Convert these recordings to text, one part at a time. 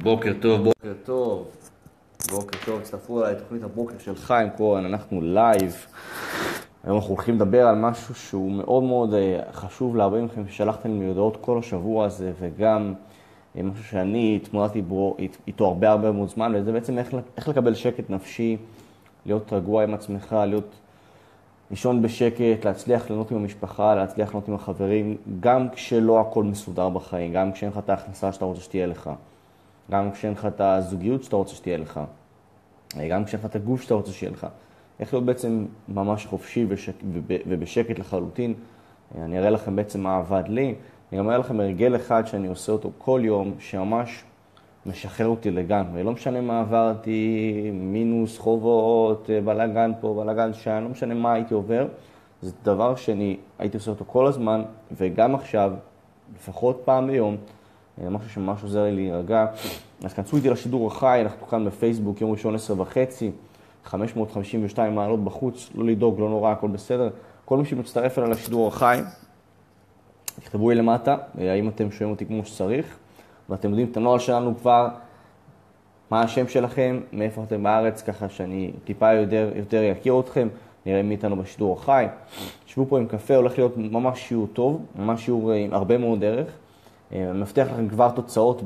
בוקר טוב, בוקר טוב. בוקר טוב, הצטרפו אליי תוכנית הבוקר של חיים כהן, אנחנו לייב. היום אנחנו הולכים לדבר על משהו שהוא מאוד מאוד חשוב להרבה מכם ששלחתם לי הודעות כל השבוע הזה, וגם משהו שאני התמודדתי איתו הרבה מאוד זמן, וזה בעצם איך לקבל שקט נפשי, להיות רגוע עם עצמך, לישון בשקט, להצליח ליהנות עם המשפחה, להצליח ליהנות עם החברים, גם כשלא הכל מסודר בחיים, גם כשאין לך את ההכנסה שאתה רוצה שתהיה לך. גם כשאין לך את הזוגיות שאתה רוצה שתהיה לך, גם כשאין לך את הגוף שאתה רוצה שיהיה לך. איך להיות בעצם ממש חופשי ובשקט לחלוטין. אני אראה לכם בעצם מה עבד לי. אני גם אראה לכם הרגל אחד שאני עושה אותו כל יום, שממש משחרר אותי לגמרי. לא משנה מה עברתי, מינוס, חובות, בלגן פה, בלגן שם, לא משנה מה הייתי עובר. זה דבר שאני הייתי עושה אותו כל הזמן, וגם עכשיו, לפחות פעם ביום, משהו שממש עוזר לי להירגע. אז כנסו איתי לשידור החי, אנחנו כאן בפייסבוק, יום ראשון 10:30, 552 מעלות בחוץ, לא לדאוג, לא נורא, הכל בסדר. כל מי שמצטרף אליי לשידור החי, תכתבו לי למטה, האם אתם שומעים אותי כמו שצריך, ואתם יודעים את הנועל שלנו כבר, מה השם שלכם, מאיפה אתם בארץ, ככה שאני טיפה יותר יכיר אתכם, נראה מי איתנו בשידור החי. תשבו פה עם קפה, הולך להיות ממש שיעור טוב, ממש שיעור עם הרבה מאוד דרך. אני מבטיח לכם כבר תוצאות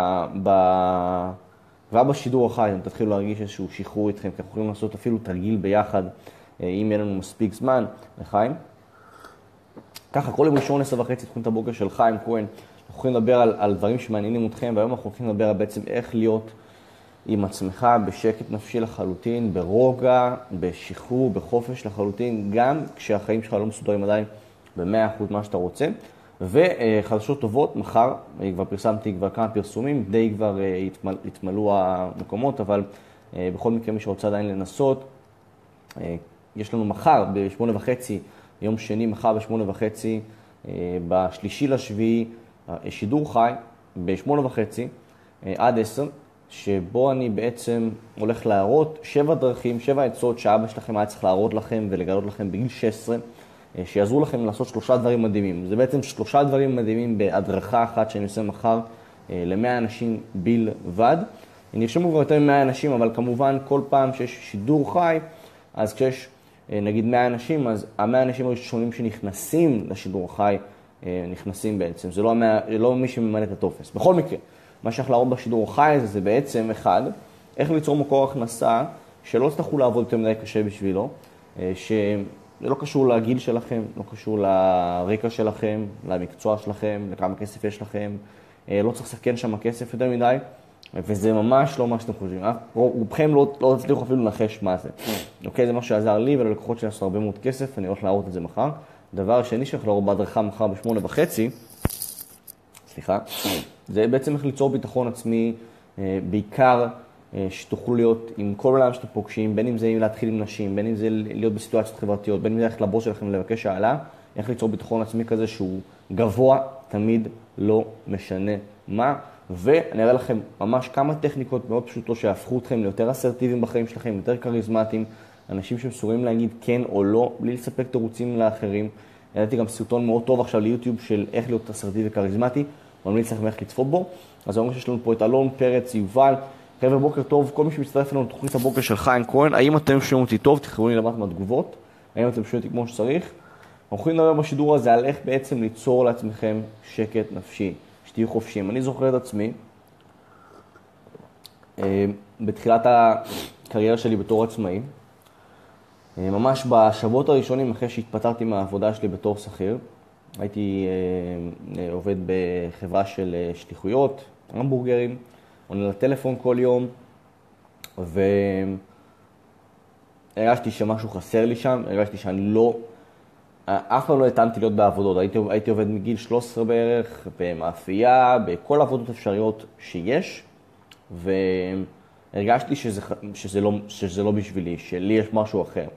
כבר בשידור החי, אתם תתחילו להרגיש איזשהו שחרור איתכם, כי אנחנו יכולים לעשות אפילו תרגיל ביחד, אם יהיה לנו מספיק זמן, לחיים. ככה, כל יום ראשון 10:30 תוכנית הבוקר של חיים כהן, אנחנו יכולים לדבר על דברים שמעניינים אתכם, והיום אנחנו הולכים לדבר בעצם איך להיות עם עצמך בשקט נפשי לחלוטין, ברוגע, בשחרור, בחופש לחלוטין, גם כשהחיים שלך לא מסודרים עדיין ב100% מה שאתה רוצה. וחדשות טובות, מחר, כבר פרסמתי כבר כמה פרסומים, די כבר התמלאו המקומות, אבל בכל מקרה מי שרוצה עדיין לנסות, יש לנו מחר ב8:30, יום שני מחר ב8:30, ב3/7, שידור חי ב8:30 עד 10, שבו אני בעצם הולך להראות 7 דרכים, 7 עצות שאבא שלכם היה צריך להראות לכם ולגלות לכם בגיל 16, שיעזרו לכם לעשות 3 דברים מדהימים. זה בעצם 3 דברים מדהימים בהדרכה אחת שאני עושה מחר ל100 אנשים בלבד. נרשמו כבר יותר מ100 אנשים, אבל כמובן כל פעם שיש שידור חי, אז כשיש נגיד 100 אנשים, אז ה100 אנשים הראשונים שנכנסים לשידור חי, נכנסים בעצם. זה לא מי שממלא את הטופס. בכל מקרה, מה שאנחנו להראות בשידור חי הזה זה בעצם אחד, איך ליצור מקור הכנסה שלא תצטרכו לעבוד יותר מדי קשה בשבילו, זה לא קשור לגיל שלכם, לא קשור לרקע שלכם, למקצוע שלכם, לכמה כסף יש לכם. לא צריך לסכן שם כסף יותר מדי, וזה ממש לא מה שאתם חושבים. רובכם לא תצליחו אפילו לנחש מה זה. אוקיי, זה מה שעזר לי וללקוחות שלי עשו הרבה מאוד כסף, אני הולך להראות את זה מחר. דבר שני שהולך להראות בהדרכה מחר ב8:30, זה בעצם איך ליצור ביטחון עצמי, בעיקר שתוכלו להיות עם כל עולם שאתם פוגשים, בין אם זה להתחיל עם נשים, בין אם זה להיות בסיטואציות חברתיות, בין אם זה ללכת לבוס שלכם לבקש העלה, איך ליצור ביטחון עצמי כזה שהוא גבוה, תמיד לא משנה מה. ואני אראה לכם ממש כמה טכניקות מאוד פשוטות שהפכו אתכם ליותר אסרטיביים בחיים שלכם, יותר כריזמטיים, אנשים שמסוגלים להגיד כן או לא, בלי לספק תירוצים לאחרים. ידעתי גם סרטון מאוד טוב עכשיו ליוטיוב של איך להיות אסרטיבי וכריזמטי, אבל ממליץ לכם איך לצפות בו. אז אני אומר שיש לנו פה את אלון פרץ, יובל. חבר'ה, בוקר טוב, כל מי שמצטרף אלינו לתוכנית הבוקר של חיים כהן, האם אתם שומעים אותי טוב? תכתבו לי למטה מהתגובות, האם אתם שומעים אותי כמו שצריך? אנחנו יכולים לדבר בשידור הזה על איך בעצם ליצור לעצמכם שקט נפשי, שתהיו חופשיים. אני זוכר את עצמי, בתחילת הקריירה שלי בתור עצמאי, ממש בשבועות הראשונים אחרי שהתפטרתי מהעבודה שלי בתור שכיר, הייתי עובד בחברה של שליחויות, המבורגרים, עונה לטלפון כל יום, והרגשתי שמשהו חסר לי שם, הרגשתי שאני אף פעם לא התאמתי להיות בעבודות, הייתי עובד מגיל 13 בערך, במאפייה, בכל העבודות אפשריות שיש, והרגשתי שזה לא בשבילי, שלי יש משהו אחר.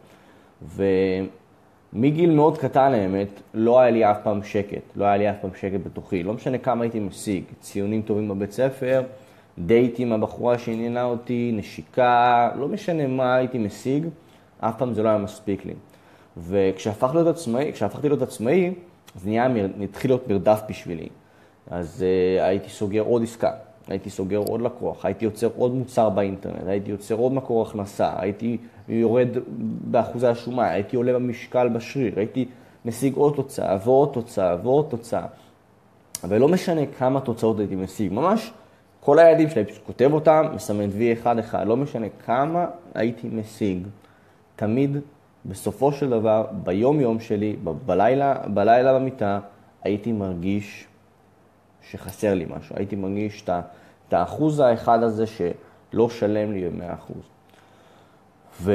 ומגיל מאוד קטן האמת, לא היה לי אף פעם שקט, בתוכי, לא משנה כמה הייתי משיג, ציונים טובים בבית ספר, דייטים, הבחורה שעניינה אותי, נשיקה, לא משנה מה הייתי משיג, אף פעם זה לא היה מספיק לי. וכשהפכתי להיות עצמאי, אז התחיל להיות מרדף בשבילי. אז הייתי סוגר עוד עסקה, הייתי סוגר עוד לקוח, הייתי יוצר עוד מוצר באינטרנט, הייתי יוצר עוד מקור הכנסה, הייתי יורד באחוזי השומה, הייתי עולה במשקל בשריר, הייתי משיג עוד תוצאה ועוד תוצאה ועוד תוצאה. אבל לא משנה כמה תוצאות הייתי משיג, ממש כל היעדים שלי, פשוט כותב אותם, מסמן וי אחד, לא משנה כמה הייתי משיג. תמיד בסופו של דבר, ביום שלי, בלילה במיטה, הייתי מרגיש שחסר לי משהו. הייתי מרגיש את האחוז האחד הזה שלא שלם לי ב100%.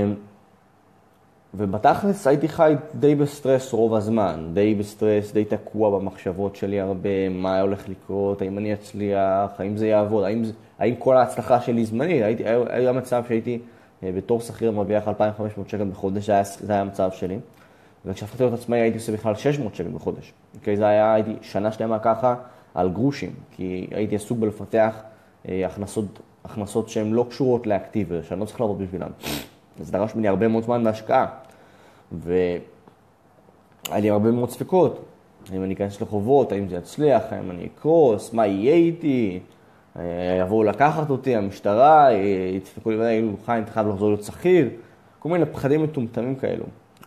ובתכלס הייתי חי די בסטרס רוב הזמן, די תקוע במחשבות שלי הרבה, מה הולך לקרות, האם אני אצליח, האם זה יעבוד, האם כל ההצלחה שלי זמנית. היה מצב שהייתי בתור שכיר מרוויח 2,500 שקל בחודש, זה היה המצב שלי. וכשהפכתי להיות עצמאי הייתי עושה בכלל 600 שקל בחודש. הייתי שנה שלמה ככה על גרושים, כי הייתי עסוק בלפתח הכנסות שהן לא קשורות לאקטיביות, שאני לא צריך לעבוד בשבילם. זה דרש ממני הרבה מאוד זמן בהשקעה, והיה לי הרבה מאוד ספקות. האם אני אכנס לחובות, האם זה יצליח, האם אני אקרוס, מה יהיה איתי, יבואו לקחת אותי, המשטרה, יצפקו לי, חיים, אתה חייב לחזור להיות שכיר, כל מיני פחדים מטומטמים כאלו.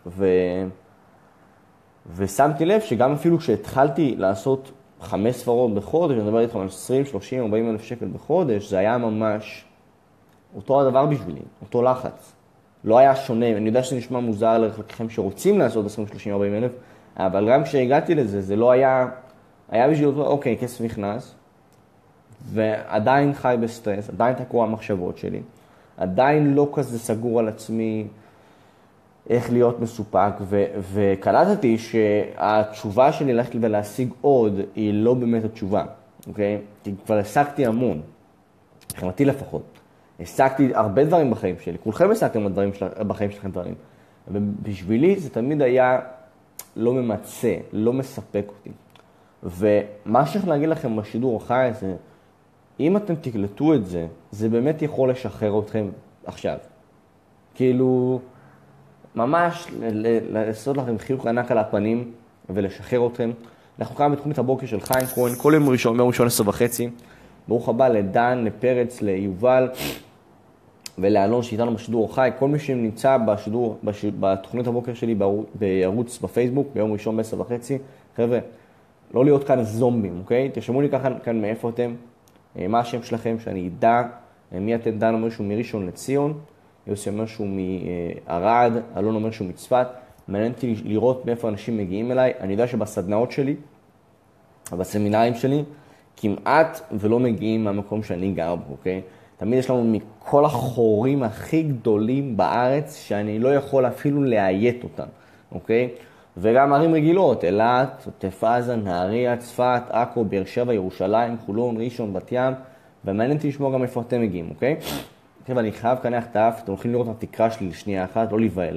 ושמתי לב שגם אפילו כשהתחלתי לעשות 5 ספרות בחודש, אני מדבר איתכם על 20, 30, 40 אלף שקל בחודש, זה היה ממש אותו הדבר בשבילי, אותו לחץ. לא היה שונה, אני יודע שזה נשמע מוזר לכם שרוצים לעשות 20, 30, 40 אלף, אבל גם כשהגעתי לזה, זה לא היה בשביל אותו, אוקיי, כסף נכנס, ועדיין חי בסטרס, עדיין תקוע המחשבות שלי, עדיין לא כזה סגור על עצמי איך להיות מסופק, וקלטתי שהתשובה שלי ללכת ולהשיג עוד היא לא באמת התשובה, אוקיי? כי כבר השגתי המון, מבחינתי לפחות. השגתי הרבה דברים בחיים שלי, כולכם השגתם בחיים שלכם דברים, ובשבילי זה תמיד היה לא ממצא, לא מספק אותי. ומה שאני להגיד לכם בשידור החי הזה, אם אתם תקלטו את זה, זה באמת יכול לשחרר אתכם עכשיו. כאילו, ממש לעשות לכם חיוך ענק על הפנים ולשחרר אתכם. אנחנו כאן בתוכנית הבוקר של חיים כהן, כל יום ראשון, ביום ראשון 10:30. ברוך הבא לדן, לפרץ, ליובל ולאלון שאיתנו בשידור החי. כל מי שנמצא בתוכנית הבוקר שלי בערוץ בפייסבוק, ביום ראשון ב10:30. חבר'ה, לא להיות כאן זומבים, אוקיי? תרשמו לי כאן מאיפה אתם, מה השם שלכם, שאני אדע מי אתם. דן אומר שהוא מראשון לציון, יוסי אומר שהוא מערד, אלון אומר שהוא מצפת. מעניין אותי לראות מאיפה אנשים מגיעים אליי. אני יודע שבסדנאות שלי, בסמינרים שלי, כמעט ולא מגיעים מהמקום שאני גר בו, אוקיי? תמיד יש לנו מכל החורים הכי גדולים בארץ, שאני לא יכול אפילו להיית אותם, אוקיי? וגם ערים רגילות, אילת, עוטף עזה, נהריה, צפת, עכו, באר שבע, ירושלים, חולון, ראשון, בת ים, ומעניין אותי לשמוע גם איפה אתם מגיעים, אוקיי? עכשיו אני חייב קנח את האף, אתם הולכים לראות את התקרה שלי לשנייה אחת, לא להיבהל.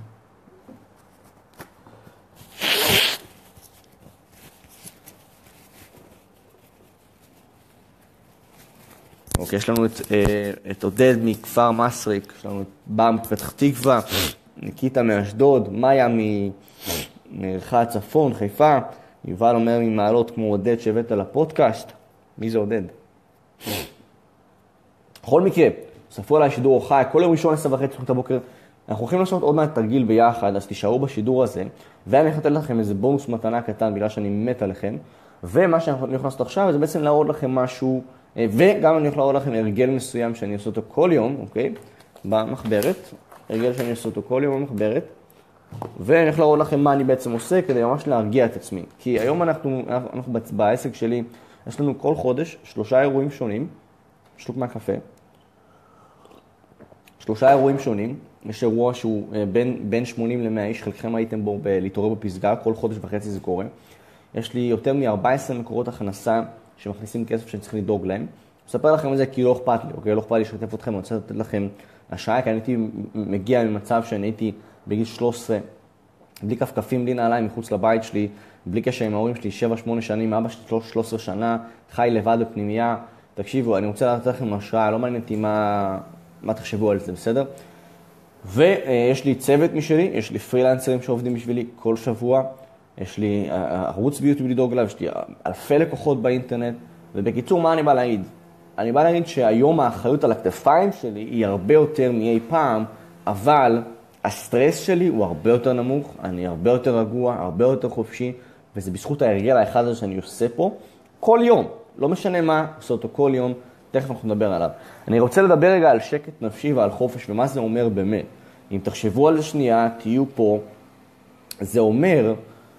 אוקיי, יש לנו את עודד מכפר מסריק, יש לנו את באם פתח תקווה, ניקיטה מאשדוד, מאיה ממרחב הצפון, חיפה, יובל אומר ממעלות כמו עודד שהבאת לפודקאסט. מי זה עודד? בכל מקרה, ספרו עליי שידור חי, כל יום ראשון 10:30 תוכנית הבוקר, אנחנו הולכים לעשות עוד מעט תרגיל ביחד, אז תישארו בשידור הזה, ואני הולך לתת לכם איזה בונוס מתנה קטן בגלל שאני מת עליכם, ומה שאנחנו הולכים לעשות עכשיו זה בעצם להראות לכם משהו, וגם אני הולך להראות לכם הרגל מסוים שאני עושה אותו כל יום, אוקיי? במחברת, הרגל שאני עושה אותו כל יום במחברת, ואני הולך להראות לכם מה אני בעצם עושה כדי ממש להרגיע את עצמי. כי היום אנחנו בעסק שלי, יש לנו כל חודש 3 אירועים שונים, שלוק מהקפה, 3 אירועים שונים, יש אירוע שהוא בין 80 ל-100 איש, חלקכם הייתם בו להתעורר בפסגה, כל חודש וחצי זה קורה. יש לי יותר מ-14 מקורות הכנסה שמכניסים כסף שאני צריך לדאוג להם. אספר לכם את זה כי לא אכפת לי, אוקיי? לא אכפת לי לשתף אתכם, אני רוצה לתת לכם השעה, כי אני הייתי מגיע ממצב שאני הייתי בגיל 13, בלי כפכפים, בלי נעליים מחוץ לבית שלי, בלי קשר עם ההורים שלי, 7-8 שנים, אבא שלי 13 שנה, חי לבד בפנימייה. תקשיבו, אני רוצה לתת לכם השעה, לא מעניין אותי מה תחשבו על זה, בסדר? ויש לי צוות משלי, יש לי פרילנסרים שעובדים בשבילי כל שבוע, יש לי ערוץ ביוטיוב לדאוג עליו, יש לי אלפי לקוחות באינטרנט, ובקיצור, מה אני בא להגיד? אני בא להגיד שהיום האחריות על הכתפיים שלי היא הרבה יותר מאי פעם, אבל הסטרס שלי הוא הרבה יותר נמוך, אני הרבה יותר רגוע, הרבה יותר חופשי, וזה בזכות ההרגל האחד הזה שאני עושה פה כל יום. לא משנה מה, עושה אותו כל יום, תכף אנחנו נדבר עליו. אני רוצה לדבר רגע על שקט נפשי ועל חופש, ומה זה אומר באמת. אם תחשבו על זה שנייה, תהיו פה, זה אומר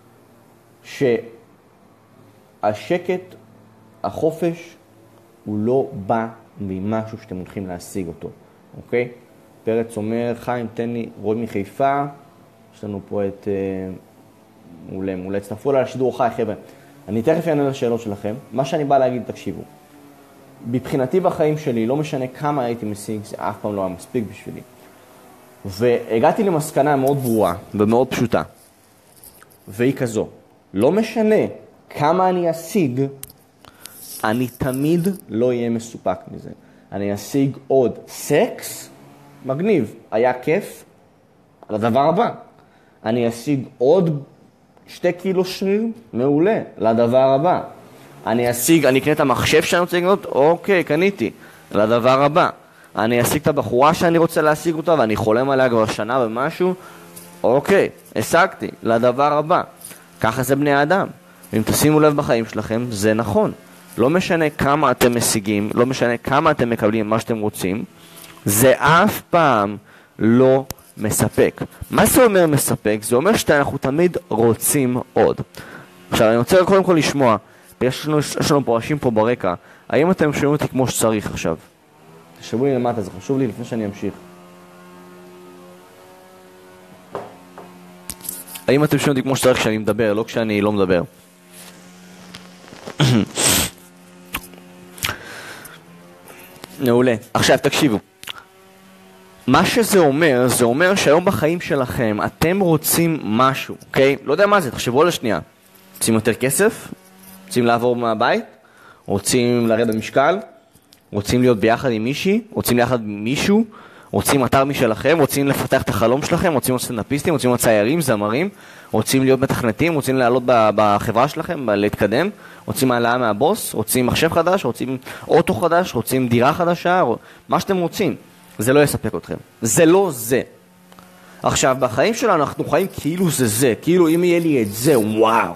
שהשקט, החופש, הוא לא בא ממשהו שאתם הולכים להשיג אותו, אוקיי? פרץ אומר, חיים, תן לי, רוד מחיפה, יש לנו פה את... מעולה, הצטרפו לה לשידור חי, חבר'ה. אני תכף אענה לשאלות שלכם. מה שאני בא להגיד, תקשיבו. מבחינתי בחיים שלי, לא משנה כמה הייתי משיג, זה אף פעם לא היה מספיק בשבילי. והגעתי למסקנה מאוד ברורה ומאוד פשוטה. והיא כזו, לא משנה כמה אני אשיג, אני תמיד לא אהיה מסופק מזה. אני אשיג עוד סקס, מגניב, היה כיף, על הדבר הבא. אני אשיג עוד 2 קילו שריר, מעולה, לדבר הבא. אני אקנה את המחשב שאני רוצה לקנות, אוקיי, קניתי, לדבר הבא. אני אשיג את הבחורה שאני רוצה להשיג אותה, ואני חולם עליה כבר שנה ומשהו, אוקיי, השגתי, לדבר הבא. ככה זה בני האדם. אם תשימו לב בחיים שלכם, זה נכון. לא משנה כמה אתם משיגים, לא משנה כמה אתם מקבלים מה שאתם רוצים, זה אף פעם לא מספק. מה זה אומר מספק? זה אומר שאנחנו תמיד רוצים עוד. עכשיו, אני רוצה קודם כל לשמוע, יש לנו פה אנשים פה ברקע, האם אתם שומעים אותי כמו שצריך עכשיו? תשבו לי למטה, זה חשוב לי לפני שאני אמשיך. האם אתם שומעים אותי כמו שצריך כשאני מדבר, לא כשאני לא מדבר? מעולה. עכשיו תקשיבו. מה שזה אומר, זה אומר שהיום בחיים שלכם אתם רוצים משהו, אוקיי? לא יודע מה זה, תחשבו על השנייה. רוצים יותר כסף? רוצים לעבור מהבית? רוצים לרדת במשקל? רוצים להיות ביחד עם מישהי? רוצים ביחד עם מישהו? רוצים אתר משלכם? רוצים לפתח את החלום שלכם? רוצים להיות סטנדאפיסטים? רוצים להיות ציירים, זמרים? רוצים להיות מתכנתים? רוצים לעלות בחברה שלכם? להתקדם? רוצים העלאה מהבוס? רוצים מחשב חדש? רוצים אוטו חדש? רוצים דירה חדשה? מה שאתם רוצים. זה לא יספק אתכם. זה לא זה. עכשיו, בחיים שלנו אנחנו חיים כאילו זה. כאילו אם יהיה לי את זה, וואו.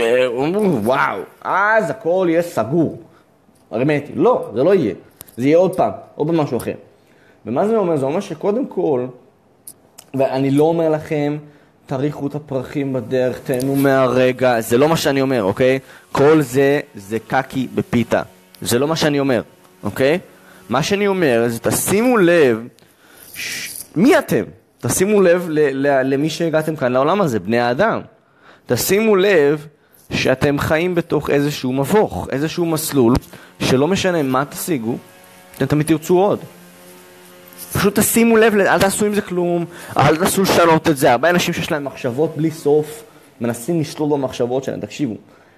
אז הכל יהיה סגור. הרמטי. לא, זה לא יהיה. זה יהיה עוד פעם משהו אחר. ומה זה אומר? זה אומר שקודם כל, ואני לא אומר לכם, תריחו את הפרחים בדרך, תהנו מהרגע, זה לא מה שאני אומר, אוקיי? כל זה קקי בפיתה. זה לא מה שאני אומר, אוקיי? מה שאני אומר זה תשימו לב, מי אתם? תשימו לב למי שהגעתם כאן לעולם הזה, בני האדם. תשימו לב שאתם חיים בתוך איזשהו מבוך, איזשהו מסלול, שלא משנה מה תשיגו, אתם תמיד תרצו עוד. פשוט תשימו לב, אל תעשו עם זה כלום, אל תעשו לשנות את זה. הרבה אנשים שיש להם מחשבות בלי סוף, מנסים לשלול במחשבות שלהם, תקשיבו.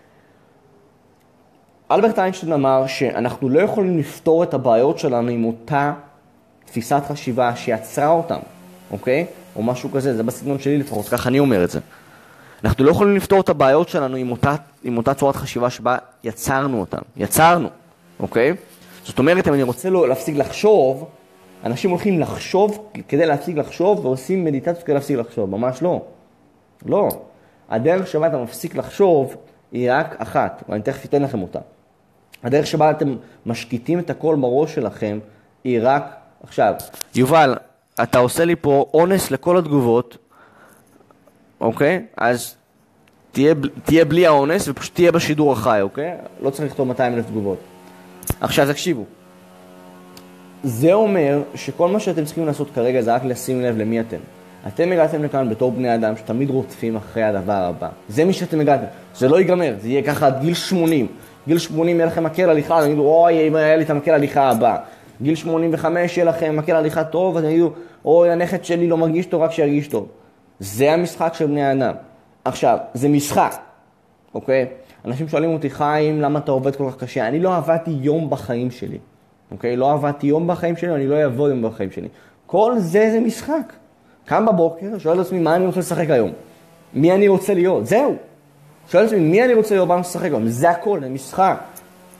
אלברט איינשטיין אמר שאנחנו לא יכולים לפתור את הבעיות שלנו עם אותה תפיסת חשיבה שיצרה אותם, אוקיי? או משהו כזה, זה בסגנון שלי לפחות, ככה אני אומר את זה. אנחנו לא יכולים לפתור את הבעיות שלנו עם אותה צורת חשיבה שבה יצרנו אותם. יצרנו, אוקיי? זאת אומרת, אם אני רוצה להפסיק לחשוב, אנשים הולכים לחשוב כדי להפסיק לחשוב, ועושים מדיטציות כדי להפסיק לחשוב. ממש לא. לא. הדרך שבה אתה מפסיק לחשוב היא רק אחת, ואני תכף אתן לכם אותה. הדרך שבה אתם משקיטים את הכל בראש שלכם היא רק עכשיו. יובל, אתה עושה לי פה אונס לכל התגובות, אוקיי? אז תהיה בלי האונס ופשוט תהיה בשידור החי, אוקיי? לא צריך לכתוב 200,000 תגובות. עכשיו תקשיבו. זה אומר שכל מה שאתם צריכים לעשות כרגע זה רק לשים לב למי אתם. אתם הגעתם לכאן בתור בני אדם שתמיד רודפים אחרי הדבר הבא. זה מי שאתם הגעתם. זה לא ייגמר, זה יהיה ככה עד גיל 80. גיל 80 יהיה לכם מקל הליכה, אז תגידו, אוי, אם היה לי את המקל הליכה הבא. גיל 85 יהיה לכם מקל הליכה טוב, אז תגידו, אוי, הנכד שלי לא מרגיש טוב, רק שירגיש טוב. זה המשחק של בני האדם. עכשיו, זה משחק, אוקיי? אנשים שואלים אותי, חיים, למה אתה עובד כל כך קשה? אני לא עבדתי יום בחיים שלי. אוקיי? לא עבדתי יום בחיים שלי, אני לא אעבוד יום בחיים שלי. כל זה משחק. קם בבוקר, שואל את עצמי, מה אני רוצה לשחק היום? מי אני רוצה להיות? זהו. שואל את עצמי, מי אני רוצה להיות? מה אני לשחק היום? זה הכל, זה משחק.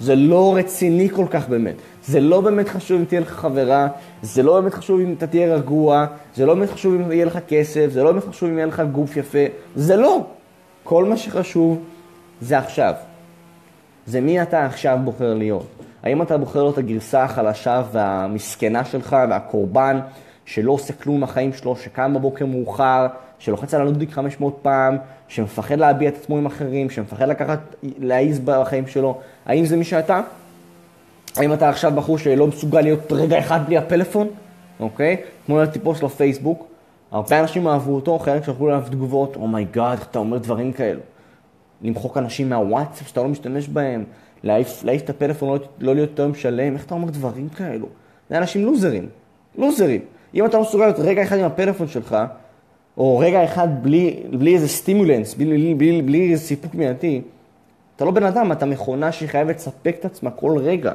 זה לא רציני כל כך באמת. זה לא באמת חשוב אם תהיה לך חברה, זה לא באמת חשוב אם אתה תהיה רגוע, זה לא באמת חשוב אם יהיה לך כסף, זה לא באמת חשוב אם יהיה לך גוף יפה, זה לא. כל מה שחשוב זה עכשיו. זה מי אתה עכשיו בוחר להיות. האם אתה בוחר להיות הגרסה החלשה והמסכנה שלך והקורבן שלא עושה כלום מהחיים שלו, שקם בבוקר מאוחר, שלוחץ על הנודניק 500 פעם, שמפחד להביע את עצמו עם אחרים, שמפחד להעיז בחיים שלו. האם זה מי שאתה? האם אתה עכשיו בחור שלא מסוגל להיות רגע אחד בלי הפלאפון? אוקיי? כמו לטיפוס לפייסבוק. הרבה אנשים אהבו אותו, חלק שלחו עליו תגובות, אומייגאד, אתה אומר דברים כאלו. למחוק אנשים מהוואטסאפ שאתה לא משתמש בהם, להעיף את הפלאפון, לא להיות יותר משלם, איך אתה אומר דברים כאלו? זה אנשים לוזרים. לוזרים. אם אתה לא מסוגל להיות רגע אחד עם הפלאפון שלך, או רגע אחד בלי איזה סטימולנס, בלי איזה סיפוק מיידי, אתה לא בן אדם, אתה מכונה שחייבת לספק את עצמה כל רגע.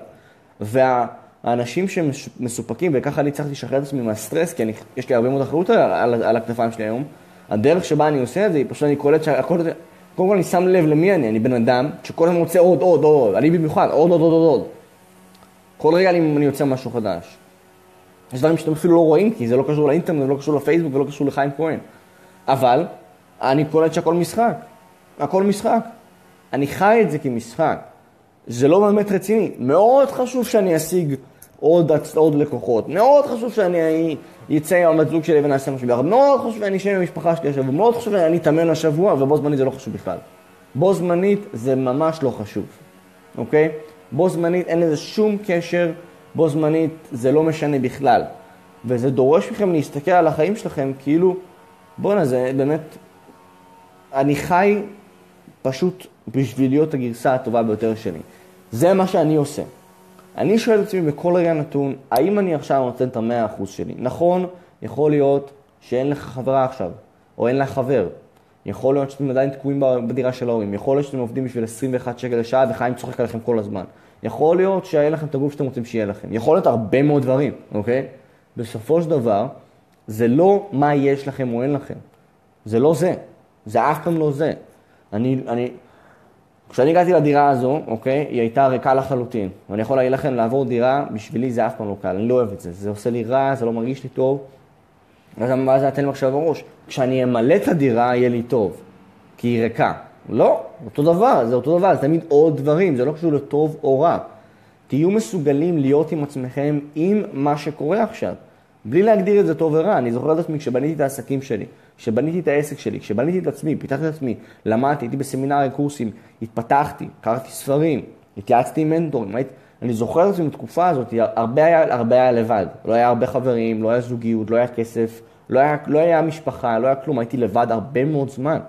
והאנשים שמסופקים, וככה אני צריך לשחרר את עצמי מהסטרס, כי יש לי הרבה מאוד אחריות על הכתפיים שלי היום, הדרך שבה אני עושה את זה, היא פשוט אני קולט שהכל... קודם כל אני שם לב למי אני בן אדם שכל הזמן רוצה עוד, אני במיוחד, עוד. כל רגע אני יוצא משהו חדש. יש דברים שאתם אפילו לא רואים, כי זה לא קשור לאינטרנט, זה לא קשור לפייסבוק, ולא קשור לחיים כהן. אבל אני קולט שהכל משחק. הכל משחק. אני חי את זה כמשחק. זה לא באמת רציני. מאוד חשוב שאני אשיג עוד לקוחות. מאוד חשוב שאני יצא עם הבת זוג שלי ונעשה משהו ביחד. מאוד חשוב שאני אשב עם המשפחה שלי השבוע. מאוד חשוב שאני אתאמן השבוע, ובו זמנית זה לא חשוב בכלל. בו זמנית זה ממש לא חשוב. אוקיי? בו זמנית אין לזה שום קשר. בו זמנית זה לא משנה בכלל. וזה דורש מכם להסתכל על החיים שלכם כאילו, בוא'נה, זה באמת, אני חי פשוט בשביל להיות הגרסה הטובה ביותר שלי. זה מה שאני עושה. אני שואל את עצמי בכל רגע נתון, האם אני עכשיו נותן את 100% שלי? נכון, יכול להיות שאין לך חברה עכשיו, או אין לך חבר. יכול להיות שאתם עדיין תקועים בדירה של ההורים. יכול להיות שאתם עובדים בשביל 21 שקל לשעה וחיים צוחק עליכם כל הזמן. יכול להיות שיהיה לכם את הגוף שאתם רוצים שיהיה לכם. יכול להיות הרבה מאוד דברים, אוקיי? בסופו של דבר, זה לא מה יש לכם או אין לכם. זה לא זה. זה אף פעם לא זה. כשאני הגעתי לדירה הזו, אוקיי, היא הייתה ריקה לחלוטין. ואני יכול להגיד לכם, לעבור דירה, בשבילי זה אף פעם לא קל. אני לא אוהב את זה. זה עושה לי רע, זה לא מרגיש לי טוב. ואז זה נתן לי עכשיו בראש. כשאני אמלא את הדירה, יהיה לי טוב. כי היא ריקה. לא, אותו דבר, זה אותו דבר, זה תמיד עוד דברים, זה לא קשור לטוב או רע. תהיו מסוגלים להיות עם עצמכם עם מה שקורה עכשיו. בלי להגדיר את זה טוב ורע. אני זוכר את עצמי כשבניתי את העסקים שלי, כשבניתי את העסק שלי, כשבניתי את עצמי, פיתחתי את עצמי, למדתי, הייתי בסמינרי, קורסים, התפתחתי, קראתי ספרים, התייעצתי עם מנטורים. אני זוכר את עצמי בתקופה הזאת, הרבה היה לבד. לא היה הרבה חברים, לא היה זוגיות, לא היה כסף, לא היה משפחה, לא היה כלום, הייתי לבד הרבה מאוד זמן.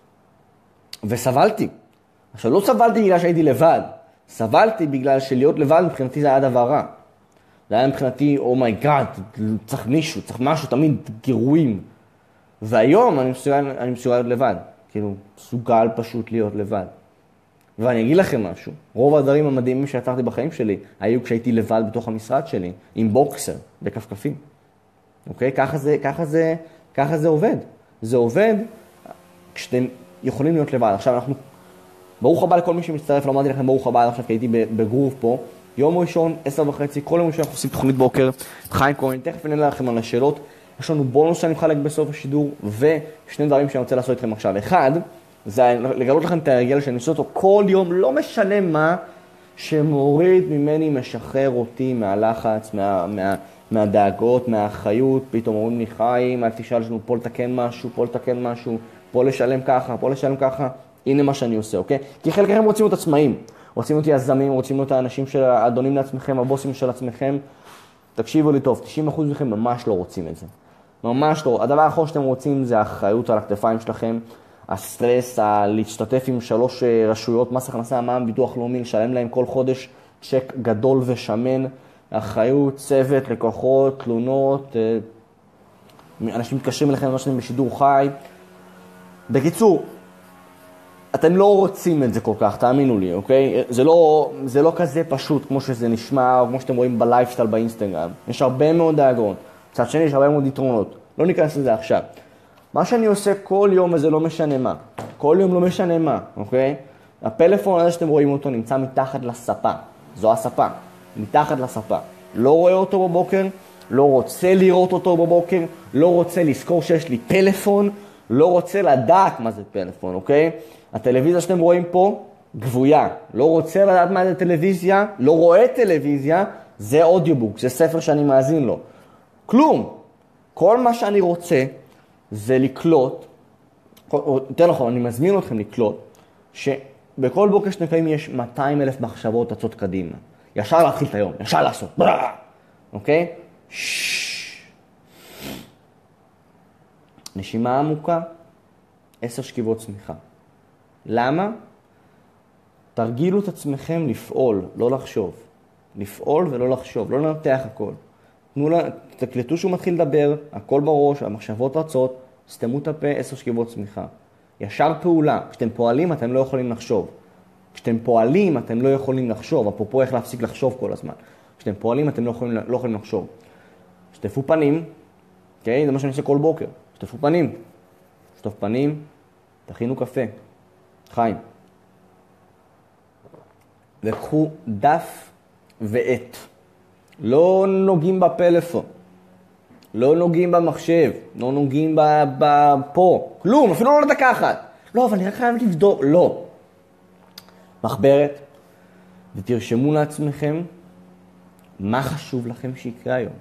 וסבלתי. עכשיו, לא סבלתי בגלל שהייתי לבד. סבלתי בגלל שלהיות לבד מבחינתי זה היה דבר רע. זה היה מבחינתי, אומייגאד, צריך מישהו, צריך משהו, תמיד גירויים. והיום אני מסוגל להיות לבד. כאילו, מסוגל פשוט להיות לבד. ואני אגיד לכם משהו. רוב הדברים המדהימים שיצרתי בחיים שלי היו כשהייתי לבד בתוך המשרד שלי, עם בוקסר, בכפכפים. אוקיי? ככה זה עובד. זה עובד כשאתם יכולים להיות לבד. עכשיו אנחנו, ברוך הבא לכל מי שמצטרף, לא אמרתי לכם ברוך הבא עכשיו כי הייתי בגרוב פה. יום ראשון, 10:30, כל יום ראשון אנחנו עושים תוכנית בוקר. חיים כהן, תכף נענה לכם על השאלות. יש לנו בונוס שאני מחלק בסוף השידור, ושני דברים שאני רוצה לעשות איתכם עכשיו. אחד, זה לגלות לכם את ההרגל שאני עושה אותו כל יום, לא משנה מה, שמוריד ממני, משחרר אותי מהלחץ, מהדאגות, מהאחריות. פתאום אומרים לי, חיים, אל תשאל לנו פה לתקן משהו, פה לשלם ככה, הנה מה שאני עושה, אוקיי? כי חלקכם רוצים להיות עצמאים, רוצים להיות יזמים, רוצים להיות האנשים של האדונים לעצמכם, הבוסים של עצמכם. תקשיבו לי טוב, 90% מכם ממש לא רוצים את זה. ממש לא. הדבר האחרון שאתם רוצים זה האחריות על הכתפיים שלכם, הסטרס, להשתתף עם 3 רשויות, מס הכנסה, מע"מ, ביטוח לאומי, לשלם להם כל חודש צ'ק גדול ושמן, אחריות, צוות, לקוחות, תלונות, אנשים מתקשרים אליכם אנשים בשידור חי. בקיצור, אתם לא רוצים את זה כל כך, תאמינו לי, אוקיי? זה לא כזה פשוט כמו שזה נשמע, או כמו שאתם רואים בלייפסטייל באינסטגרם. יש הרבה מאוד דאגות. מצד שני, יש הרבה מאוד יתרונות. לא ניכנס לזה עכשיו. מה שאני עושה כל יום, וזה לא משנה מה. כל יום לא משנה מה, אוקיי? הפלאפון הזה שאתם רואים אותו נמצא מתחת לספה. זו הספה, מתחת לספה. לא רואה אותו בבוקר, לא רוצה לראות אותו בבוקר, לא רוצה לזכור שיש לי פלאפון, לא רוצה לדעת מה זה פלאפון, אוקיי? הטלוויזיה שאתם רואים פה, גבויה. לא רוצה לדעת מה זה טלוויזיה, לא רואה טלוויזיה, זה אודיובוק, זה ספר שאני מאזין לו. כלום. כל מה שאני רוצה זה לקלוט, או יותר נכון, אני מזמין אתכם לקלוט, שבכל בוקר שאתם קמים יש 200,000 מחשבות רצות קדימה. ישר להתחיל את היום, ישר לעשות. אוקיי? נשימה עמוקה, 10 שכיבות צמיחה. למה? תרגילו את עצמכם לפעול, לא לחשוב. לפעול ולא לחשוב, לא לנתח הכל. תקלטו שהוא מתחיל לדבר, הכל בראש, המחשבות רצות, סתמו את הפה, 10 שכיבות צמיחה. ישר פעולה. כשאתם פועלים אתם לא יכולים לחשוב. כשאתם פועלים אתם לא יכולים לחשוב. אפרופו איך להפסיק לחשוב כל הזמן. כשאתם פועלים אתם לא יכולים לחשוב. שטפו פנים, okay? זה מה שאני עושה כל בוקר. שטפו פנים. שטוף פנים, תכינו קפה. חיים. וקחו דף ועט. לא נוגעים בפלאפון. לא נוגעים במחשב. לא נוגעים פה. כלום, אפילו לא לדקה אחת. לא, אבל אני רק חייב לבדוק. לא. מחברת, ותרשמו לעצמכם מה חשוב לכם שיקרה היום.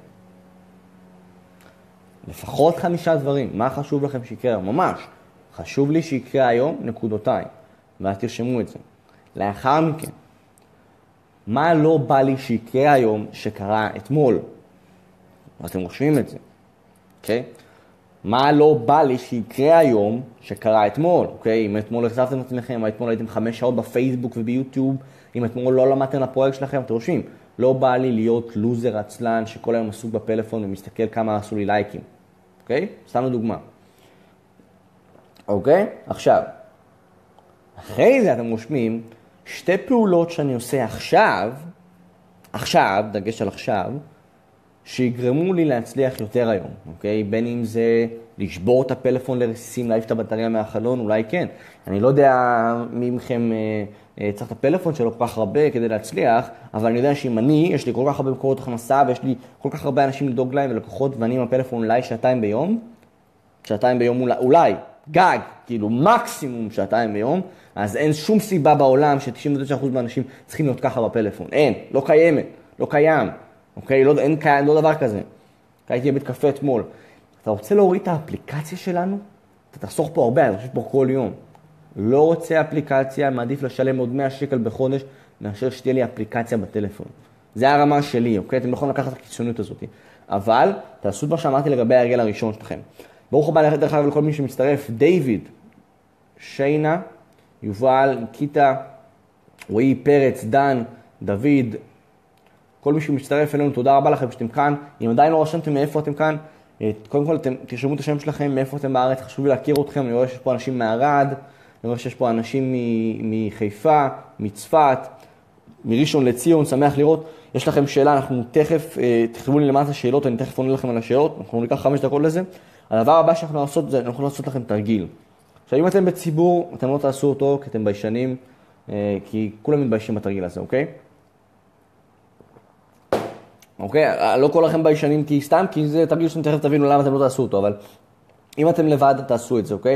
לפחות 5 דברים. מה חשוב לכם שיקרה היום? ממש. חשוב לי שיקרה היום, נקודותיי. ואז תרשמו את זה. לאחר מכן, מה לא בא לי שיקרה היום שקרה אתמול? אתם רושמים את זה. אוקיי? מה לא בא לי שיקרה היום שקרה אתמול? אוקיי? אם אתמול החזרתם את עצמכם, אם אתמול הייתם 5 שעות בפייסבוק וביוטיוב, אם אתמול לא למדתם לפרויקט שלכם, אתם רושמים. לא בא לי להיות לוזר עצלן שכל היום עסוק בפלאפון ומסתכל כמה עשו לי לייקים. אוקיי? סתם דוגמה. אוקיי? עכשיו, אחרי זה אתם רושמים 2 פעולות שאני עושה עכשיו, דגש על עכשיו, שיגרמו לי להצליח יותר היום, אוקיי? בין אם זה לשבור את הפלאפון לרסיסים, להעיף את הבטריה מהחלון, אולי כן. אני לא יודע מי מכם צריך את הפלאפון שלו כל כך הרבה כדי להצליח, אבל אני יודע שאם יש לי כל כך הרבה מקורות הכנסה, ויש לי כל כך הרבה אנשים לדאוג להם ולקוחות, ואני עם הפלאפון אולי 2 ביום, אולי, גג, כאילו מקסימום 2 ביום, אז אין שום סיבה בעולם ש99% מהאנשים צריכים להיות ככה בפלאפון. אין, לא קיימת, לא קיים. אוקיי? אין לא דבר כזה. הייתי בבית קפה אתמול. אתה רוצה להוריד את האפליקציה שלנו? אתה תחסוך פה הרבה, אני חושב פה כל יום. לא רוצה אפליקציה, מעדיף לשלם עוד 100 שקל בחודש, מאשר שתהיה לי אפליקציה בטלפון. זה הרמה שלי, אוקיי? אתם לא יכולים לקחת את הקיצוניות הזאת. אבל תעשו את מה שאמרתי לגבי ההרגל הראשון שלכם. ברוך הבא דרך אגב לכל מי שמצטרף. דיוויד, שיינה, יובל, ניקיטה, רועי, פרץ, דן, דוד, כל מי שמצטרף אלינו, תודה רבה לכם שאתם כאן. אם עדיין לא רשמתם מאיפה אתם כאן, קודם כל אתם תרשמו את השם שלכם, מאיפה אתם בארץ, חשוב לי להכיר אתכם. אני רואה שיש פה אנשים מערד, אני רואה שיש פה אנשים מחיפה, מצפת, מראשון לציון, שמח לראות. יש לכם שאלה, אנחנו תכף, תכתבו לי למטה שאלות, אני תכף עונה לכם על השאלות, אנחנו ניקח 5 דקות לזה. הדבר הבא שאנחנו לעשות זה, אנחנו לעשות לכם תרגיל. עכשיו, אם אתם בציבור, אתם לא תעשו אותו, כי אתם ביישנים, כי כולם מתביישים בתרגיל הזה, אוקיי? אוקיי? לא כל לכם ביישנים כי זה תרגיל שאתם תכף תבינו למה אתם לא תעשו אותו, אבל אם אתם לבד תעשו את זה, אוקיי?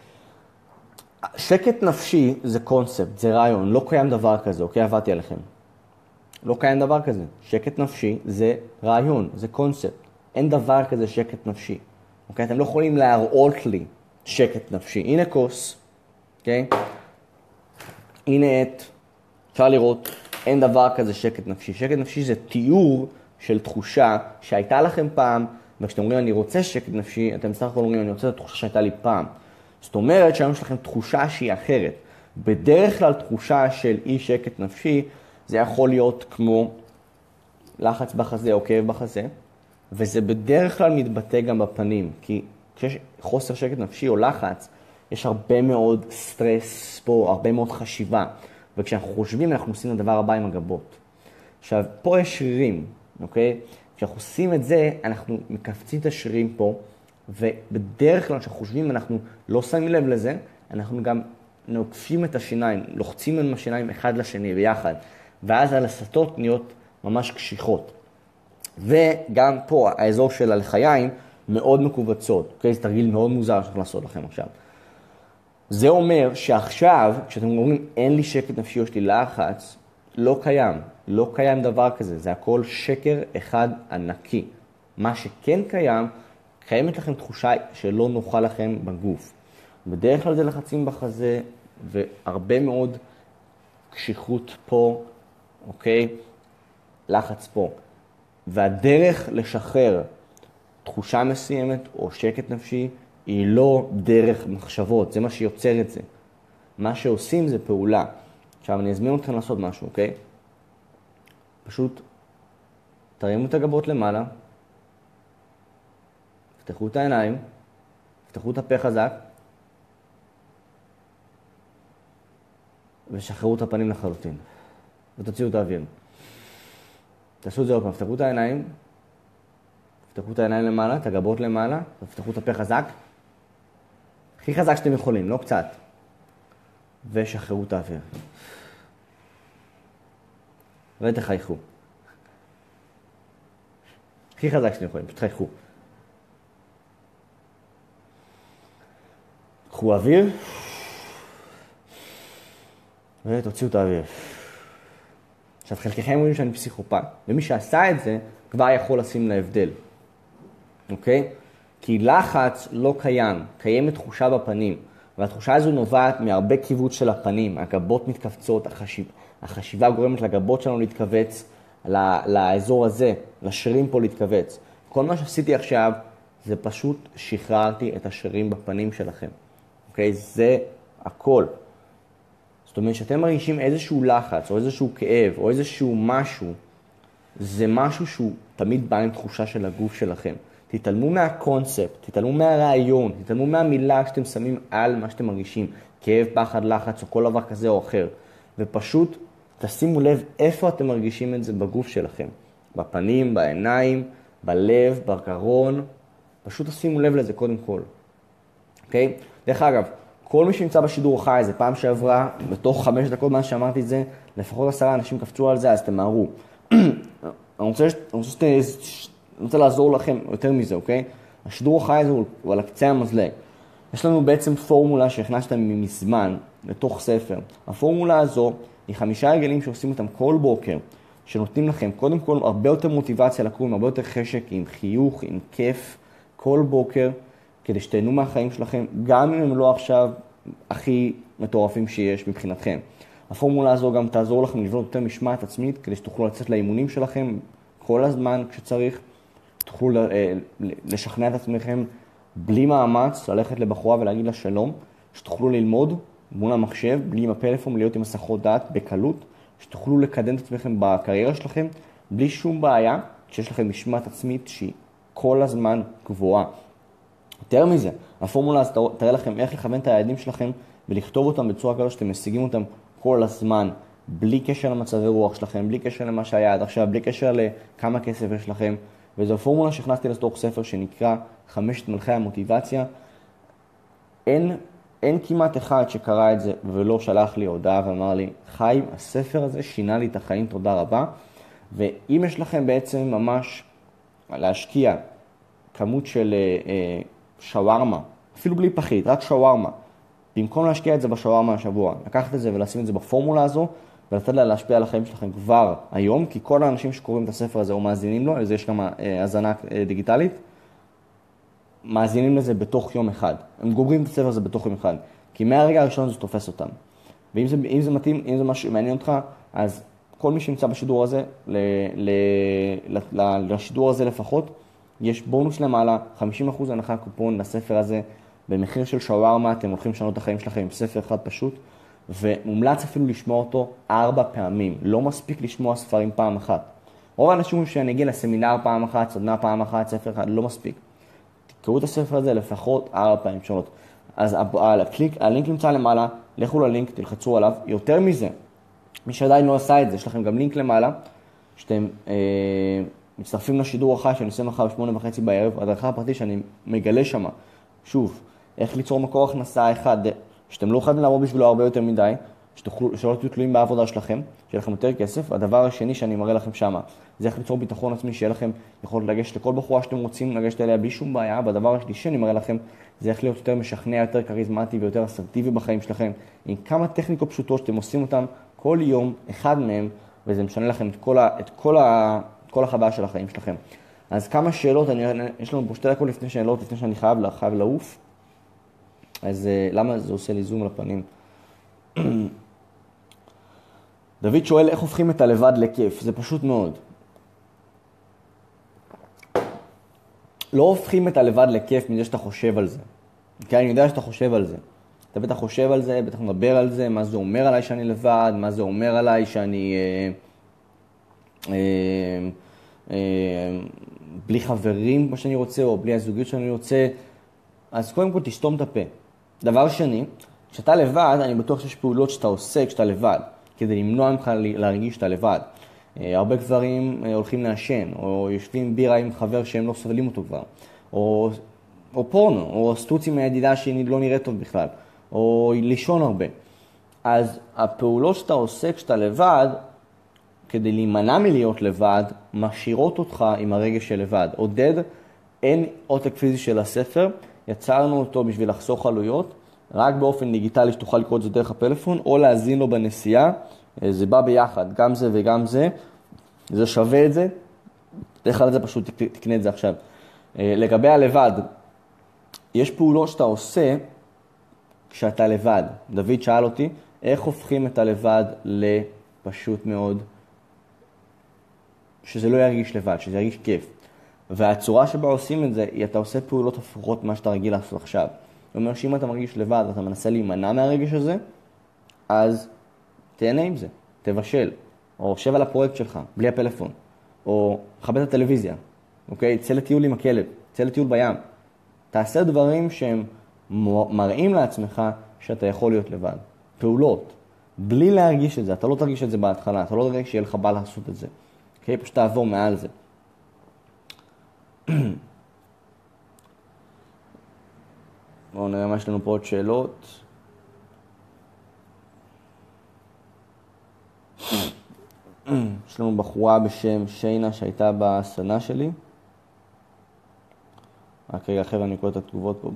שקט נפשי זה קונספט, זה רעיון, לא קיים דבר כזה, אוקיי? עבדתי עליכם. לא קיים דבר כזה. שקט נפשי זה רעיון, זה קונספט. אין דבר כזה שקט נפשי. אוקיי? אתם לא יכולים להראות לי שקט נפשי. הנה כוס, אוקיי? הנה עט, אפשר לראות, אין דבר כזה שקט נפשי. שקט נפשי זה תיאור של תחושה שהייתה לכם פעם, וכשאתם אומרים אני רוצה שקט נפשי, אתם בסך הכל אומרים אני רוצה את התחושה שהייתה לי פעם. זאת אומרת שהיום יש לכם תחושה שהיא אחרת. בדרך כלל תחושה של אי שקט נפשי, זה יכול להיות כמו לחץ בחזה או כאב בחזה, וזה בדרך כלל מתבטא גם בפנים, כי כשיש חוסר שקט נפשי או לחץ, יש הרבה מאוד סטרס פה, הרבה מאוד חשיבה, וכשאנחנו חושבים אנחנו עושים את הדבר הבא עם הגבות. עכשיו, פה יש שרירים, אוקיי? כשאנחנו עושים את זה, אנחנו מקפצים את השרירים פה, ובדרך כלל כשאנחנו חושבים אנחנו לא שמים לב לזה, אנחנו גם נוקפים את השיניים, לוחצים עם השיניים אחד לשני ביחד, ואז הלסתות נהיות ממש קשיחות. וגם פה האזור של הלחיים מאוד מקובצות, אוקיי? זה תרגיל מאוד מוזר שאני לעשות לכם עכשיו. זה אומר שעכשיו, כשאתם אומרים אין לי שקט נפשי או יש לי לחץ, לא קיים. לא קיים דבר כזה, זה הכל שקר אחד ענקי. מה שכן קיים, קיימת לכם תחושה שלא נוחה לכם בגוף. בדרך כלל זה לחצים בחזה והרבה מאוד קשיחות פה, אוקיי? לחץ פה. והדרך לשחרר תחושה מסוימת או שקט נפשי היא לא דרך מחשבות, זה מה שיוצר את זה. מה שעושים זה פעולה. עכשיו אני אזמין אתכם לעשות משהו, אוקיי? פשוט תרימו את הגבות למעלה, פתחו את העיניים, פתחו את הפה חזק, ושחררו את הפנים לחלוטין. ותוציאו את האוויר. תעשו את זה עוד פעם, פתחו את העיניים, פתחו את העיניים למעלה, את הגבות למעלה, ופתחו את הפה חזק. הכי חזק שאתם יכולים, לא קצת. ושחררו את האוויר. ותחייכו. הכי חזק שאתם יכולים, פשוט חייכו. קחו אוויר, ותוציאו את האוויר. עכשיו, חלקכם אומרים שאני פסיכופת, ומי שעשה את זה כבר יכול לשים להבדל. אוקיי? כי לחץ לא קיים, קיימת תחושה בפנים, והתחושה הזו נובעת מהרבה קיבוץ של הפנים, הגבות מתכווצות, החשיבה גורמת לגבות שלנו להתכווץ, לאזור הזה, לשרירים פה להתכווץ. כל מה שעשיתי עכשיו, זה פשוט שחררתי את השרירים בפנים שלכם. אוקיי? זה הכל. זאת אומרת, שאתם מרגישים איזשהו לחץ, או איזשהו כאב, או איזשהו משהו, זה משהו שהוא תמיד בא עם תחושה של הגוף שלכם. תתעלמו מהקונספט, תתעלמו מהרעיון, תתעלמו מהמילה שאתם שמים על מה שאתם מרגישים, כאב, פחד, לחץ, או כל דבר כזה או אחר. ופשוט תשימו לב איפה אתם מרגישים את זה בגוף שלכם. בפנים, בעיניים, בלב, בגרון. פשוט תשימו לב לזה קודם כל. אוקיי? דרך אגב, כל מי שנמצא בשידור החי, זה פעם שעברה, בתוך 5 דקות מה שאמרתי את זה, לפחות 10 אנשים קפצו על זה, אז תמהרו. אני רוצה לעזור לכם יותר מזה, אוקיי? השידור החי הזה הוא על הקצה המזלג. יש לנו בעצם פורמולה שהכנסתם מזמן לתוך ספר. הפורמולה הזו היא 5 הרגלים שעושים אותם כל בוקר, שנותנים לכם קודם כל הרבה יותר מוטיבציה לקום, הרבה יותר חשק, עם חיוך, עם כיף, כל בוקר, כדי שתהנו מהחיים שלכם, גם אם הם לא עכשיו הכי מטורפים שיש מבחינתכם. הפורמולה הזו גם תעזור לכם לבנות יותר משמעת עצמית, כדי שתוכלו לצאת לאימונים שלכם כל הזמן כשצריך, תוכלו לשכנע את עצמכם בלי מאמץ, ללכת לבחורה ולהגיד לה שלום, שתוכלו ללמוד מול המחשב, בלי עם הפלאפון, להיות עם מסכות דעת בקלות, שתוכלו לקדם את עצמכם בקריירה שלכם, בלי שום בעיה, כשיש לכם משמעת עצמית שהיא כל הזמן גבוהה. יותר מזה, הפורמולה אז תראה לכם איך לכוון את היעדים שלכם ולכתוב אותם בצורה כזו שאתם משיגים אותם כל הזמן, בלי קשר למצבי רוח שלכם, בלי קשר למה שהיה עד עכשיו, בלי קשר לכמה כסף יש לכם. וזו הפורמולה שהכנסתי לתוך ספר שנקרא 5 מלכי המוטיבציה. אין כמעט אחד שקרא את זה ולא שלח לי הודעה ואמר לי, חיים, הספר הזה שינה לי את החיים, תודה רבה. ואם יש לכם בעצם ממש להשקיע כמות של שווארמה, אפילו בלי פחית, רק שווארמה, במקום להשקיע את זה בשווארמה השבוע, לקחת את זה ולשים את זה בפורמולה הזו, ולתת לה להשפיע על החיים שלכם כבר היום, כי כל האנשים שקוראים את הספר הזה או מאזינים לו, לזה יש גם הזנה דיגיטלית, מאזינים לזה בתוך יום אחד. הם גוגרים את הספר הזה בתוך יום אחד, כי מהרגע הראשון זה תופס אותם. ואם זה מתאים, אם זה משהו מעניין אותך, אז כל מי שנמצא בשידור הזה, לשידור הזה לפחות, יש בונוס למעלה, 50% הנחה קופון לספר הזה, במחיר של שווארמה, אתם הולכים לשנות את החיים שלכם עם ספר אחד פשוט, ומומלץ אפילו לשמוע אותו 4 פעמים. לא מספיק לשמוע ספרים פעם אחת. רוב האנשים שאני אגיע לסמינר פעם אחת, סדנה פעם אחת, ספר אחד, לא מספיק. תקראו את הספר הזה לפחות 4 פעמים שונות. אז הלינק נמצא למעלה, לכו ללינק, תלחצו עליו. יותר מזה, מי שעדיין לא עשה את זה, יש לכם גם לינק למעלה, שאתם מצטרפים לשידור החי שאני עושה מחר ב8:30 בערב, הדרכה הפרטית שאני מגלה שמה. שוב, איך ליצור מקור הכנסה אחד, שאתם לא חייבים לעבוד בשבילו הרבה יותר מדי, שלא תהיו תלויים בעבודה שלכם, שיהיה לכם יותר כסף. הדבר השני שאני מראה לכם שמה, זה איך ליצור ביטחון עצמי, שיהיה לכם יכולת לגשת לכל בחורה שאתם רוצים לגשת אליה בלי שום בעיה. והדבר השלישי שאני מראה לכם, זה איך להיות יותר משכנע, יותר כריזמטי ויותר אסרטיבי בחיים שלכם, עם כמה טכניקות פשוטות שאתם עושים אותן כל יום, אחד מהם, וזה משנה לכם את כל החוויה של החיים שלכם. אז כמה שאלות, יש לנו פה 2 דקות לפני שאלות, לפני שאני חייב לעוף. אז למה זה עושה לי זום לפנים? דוד שואל איך הופכים את הלבד לכיף. זה פשוט מאוד. לא הופכים את הלבד לכיף מזה שאתה חושב על זה. כי אני יודע שאתה חושב על זה. אתה בטח חושב על זה, בטח מדבר על זה, מה זה אומר עליי שאני לבד, מה זה אומר עליי שאני בלי חברים כמו שאני רוצה, או בלי הזוגיות שאני רוצה. אז קודם כל תסתום את הפה. דבר שני, כשאתה לבד, אני בטוח שיש פעולות שאתה עושה כשאתה לבד, כדי למנוע ממך להרגיש שאתה לבד. הרבה גברים הולכים לעשן, או יושבים בירה עם חבר שהם לא סובלים אותו כבר, או פורנו, או סטוץ עם הידידה שהיא לא נראית טוב בכלל, או לישון הרבה. אז הפעולות שאתה עושה כשאתה לבד, כדי להימנע מלהיות לבד, משאירות אותך עם הרגש של לבד. עודד, אין עותק פיזי של הספר, יצרנו אותו בשביל לחסוך עלויות, רק באופן דיגיטלי שתוכל לקרוא את זה דרך הפלאפון, או להזין לו בנסיעה. זה בא ביחד, גם זה וגם זה. זה שווה את זה. דרך כלל זה פשוט תקנה את זה עכשיו. לגבי הלבד, יש פעולות שאתה עושה כשאתה לבד. דוד שאל אותי, איך הופכים את הלבד לפשוט מאוד, שזה לא ירגיש לבד, שזה ירגיש כיף. והצורה שבה עושים את זה, היא אתה עושה פעולות הפוכות מה שאתה רגיל לעשות עכשיו. זאת אומרת שאם אתה מרגיש לבד ואתה מנסה להימנע מהרגש הזה, אז תהנה עם זה, תבשל, או שב על הפרויקט שלך, בלי הפלאפון, או חבד את הטלוויזיה, אוקיי? צא לטיול עם הכלב, צא לטיול בים. תעשה דברים שהם מראים לעצמך שאתה יכול להיות לבד. פעולות, בלי להרגיש את זה, אתה לא תרגיש את זה בהתחלה, אתה לא תרגיש שיהיה לך בא לעשות את זה. אוקיי? פשוט תעבור מעל זה. בואו נראה מה יש לנו פה עוד שאלות. יש לנו בחורה בשם שיינה שהייתה בסדנה שלי. רק רגע אחרי אני קורא את התגובות פה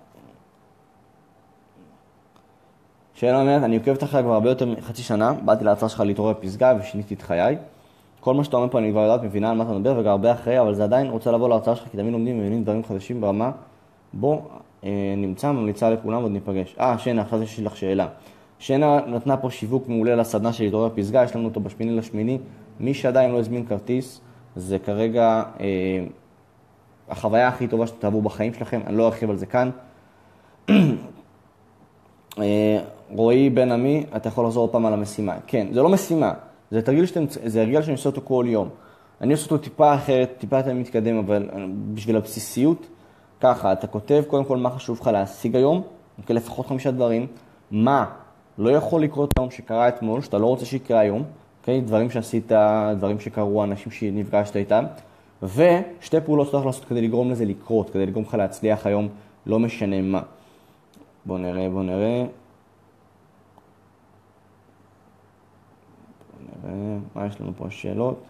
שיינה אומרת, אני עוקבת אחרי כבר הרבה יותר מחצי שנה, באתי להרצאה שלך להתעורר בפסגה ושיניתי את חיי. כל מה שאתה אומר פה אני כבר יודעת, מבינה על מה אתה מדבר וגם הרבה אחרי, אבל זה עדיין רוצה לבוא להרצאה שלך, כי תמיד לומדים ומבינים דברים חדשים ברמה. בוא נמצא, ממליצה לכולם ועוד ניפגש. שיינה, עכשיו יש לך שאלה. שיינה נתנה פה שיווק מעולה לסדנה של להתעורר בפסגה, יש לנו אותו ב8/8. מי שעדיין לא הזמין כרטיס, זה כרגע החוויה הכי טובה שאתם תעברו בחיים שלכם, אני לא ארחיב על זה כאן. רועי בן עמי, אתה יכול לחזור עוד פעם על המשימה. כן, זה לא משימה, זה תרגיל שאני עושה אותו כל יום. אני עושה אותו טיפה אחרת, טיפה יותר מתקדם, אבל בשביל הבסיסיות, ככה, אתה כותב קודם כל מה חשוב לך להשיג היום, לפחות 5 דברים, מה לא יכול לקרות היום שקרה אתמול, שאתה לא רוצה שיקרה היום, דברים שעשית, דברים שקרו, אנשים שנפגשת איתם, ושתי פעולות שאתה יכול לעשות כדי לגרום לזה לקרות, כדי לגרום לך להצליח היום, לא משנה מה. בוא נראה. מה יש לנו פה שאלות?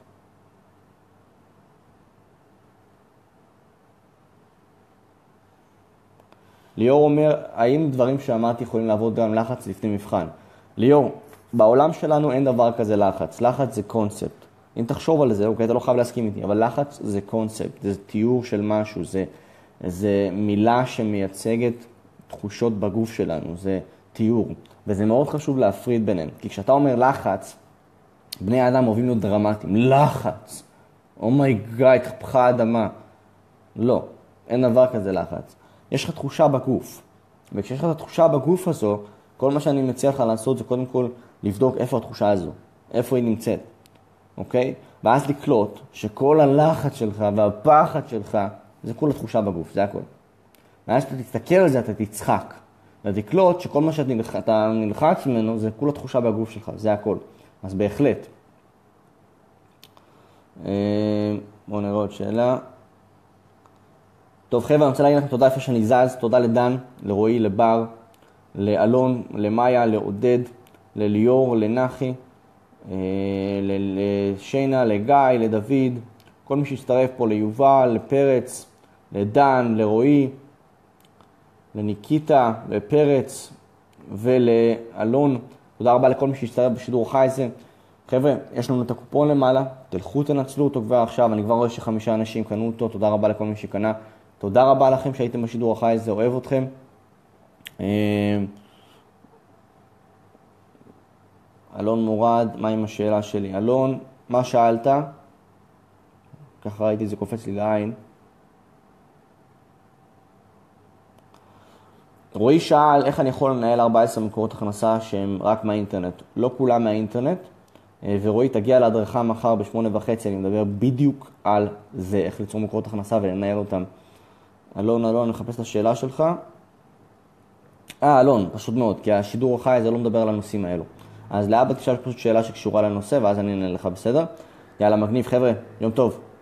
ליאור אומר, האם דברים שאמרתי יכולים לעבוד גם לחץ לפני מבחן? ליאור, בעולם שלנו אין דבר כזה לחץ. לחץ זה קונספט. אם תחשוב על זה, אוקיי, אתה לא חייב להסכים איתי, אבל לחץ זה קונספט, זה תיאור של משהו, זה מילה שמייצגת תחושות בגוף שלנו, זה תיאור. וזה מאוד חשוב להפריד ביניהם, כי כשאתה אומר לחץ, בני האדם אוהבים להיות דרמטיים. לחץ. אומייגאד, התהפכה האדמה. לא, אין דבר כזה לחץ. יש לך תחושה בגוף. וכשיש לך את התחושה בגוף הזו, כל מה שאני מציע לך לעשות זה קודם כל לבדוק איפה התחושה הזו, איפה היא נמצאת. אוקיי? ואז לקלוט שכל הלחץ שלך והפחד שלך, זה כל התחושה בגוף, זה הכל. ואז אתה תסתכל על זה, אתה תצחק. ותקלוט שכל מה שאתה נלחץ ממנו, זה כל התחושה בגוף שלך, זה הכל. אז בהחלט. בואו נראה עוד שאלה. טוב חבר'ה, אני רוצה להגיד לכם תודה איפה שאני זז, תודה לדן, לרועי, לבר, לאלון, למאיה, לעודד, לליאור, לנחי, לשינה, לגיא, לדוד, כל מי שהצטרף פה, ליובל, לפרץ, לדן, לרועי, לניקיטה, לפרץ ולאלון. תודה רבה לכל מי שהצטרף בשידור החי הזה. חבר'ה, יש לנו את הקופון למעלה, תלכו תנצלו אותו כבר עכשיו, אני כבר רואה ש5 אנשים קנו אותו, תודה רבה לכל מי שקנה. תודה רבה לכם שהייתם בשידור החי הזה, אוהב אתכם. אלון מורד, מה עם השאלה שלי? אלון, מה שאלת? ככה ראיתי, זה קופץ לי לעין. רועי שאל איך אני יכול לנהל 14 מקורות הכנסה שהם רק מהאינטרנט. לא כולם מהאינטרנט, ורועי תגיע להדרכה מחר ב8:30, אני מדבר בדיוק על זה, איך ליצור מקורות הכנסה ולנהל אותם. אלון, אני מחפש את השאלה שלך. אלון, פשוט מאוד, כי השידור החי הזה לא מדבר על הנושאים האלו. אז לאבא תשאל פשוט שאלה שקשורה לנושא, ואז אני אענה לך, בסדר? יאללה, מגניב, חבר'ה, יום טוב.